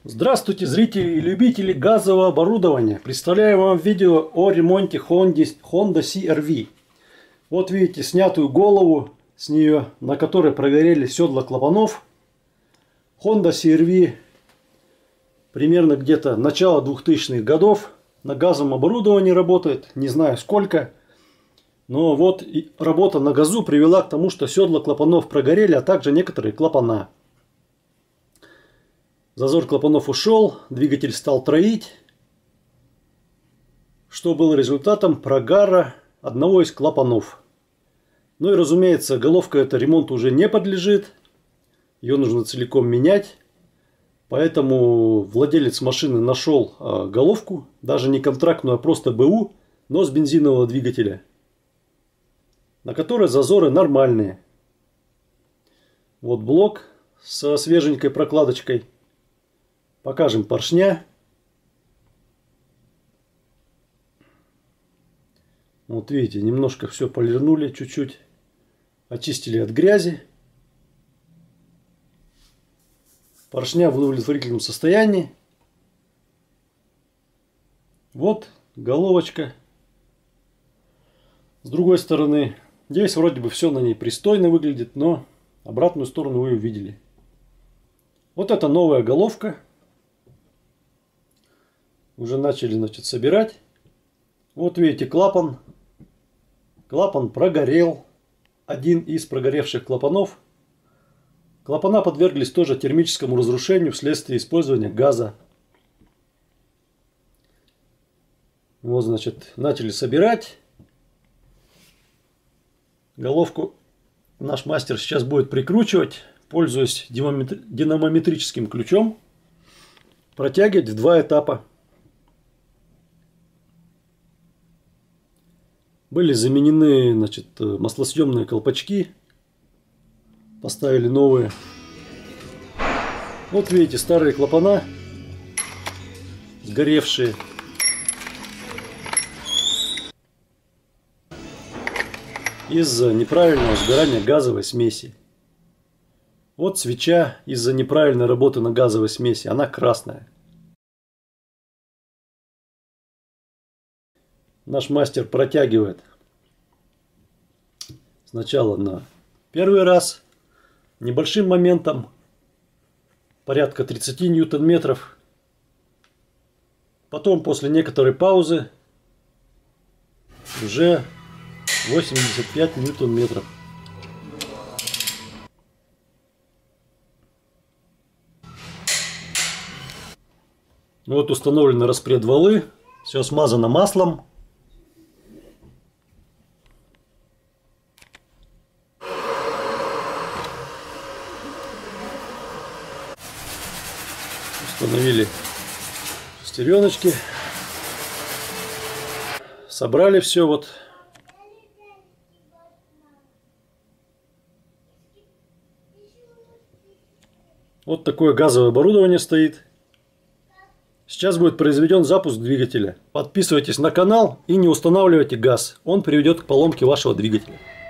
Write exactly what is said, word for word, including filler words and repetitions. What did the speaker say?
Здравствуйте, зрители и любители газового оборудования. Представляю вам видео о ремонте Honda си эр ви. Вот видите снятую голову с нее, на которой прогорели седла клапанов. Honda си эр ви примерно где-то начало двухтысячных годов на газовом оборудовании работает. Не знаю сколько. Но вот работа на газу привела к тому, что седла клапанов прогорели, а также некоторые клапана. Зазор клапанов ушел, двигатель стал троить, что было результатом прогара одного из клапанов. Ну и разумеется, головка эта ремонту уже не подлежит, ее нужно целиком менять. Поэтому владелец машины нашел головку, даже не контрактную, а просто бэ у, но с бензинового двигателя, на которой зазоры нормальные. Вот блок со свеженькой прокладочкой. Покажем поршня. Вот видите, немножко все полирнули, чуть-чуть. Очистили от грязи. Поршня в удовлетворительном состоянии. Вот головочка. С другой стороны, здесь вроде бы все на ней пристойно выглядит, но обратную сторону вы увидели. Вот это новая головка. Уже начали, значит, собирать. Вот видите клапан. Клапан прогорел. Один из прогоревших клапанов. Клапана подверглись тоже термическому разрушению вследствие использования газа. Вот, значит, начали собирать. Головку наш мастер сейчас будет прикручивать, пользуясь динамометрическим ключом. Протягивать в два этапа. Были заменены, значит, маслосъемные колпачки. Поставили новые. Вот видите, старые клапана, сгоревшие. Из-за неправильного сгорания газовой смеси. Вот свеча из-за неправильной работы на газовой смеси. Она красная. Наш мастер протягивает сначала на первый раз небольшим моментом, порядка тридцати ньютон-метров. Потом после некоторой паузы уже восемьдесят пять ньютон-метров. Вот установлены распредвалы, все смазано маслом. Установили шестереночки, собрали все вот. Вот такое газовое оборудование стоит. Сейчас будет произведен запуск двигателя. Подписывайтесь на канал и не устанавливайте газ, он приведет к поломке вашего двигателя.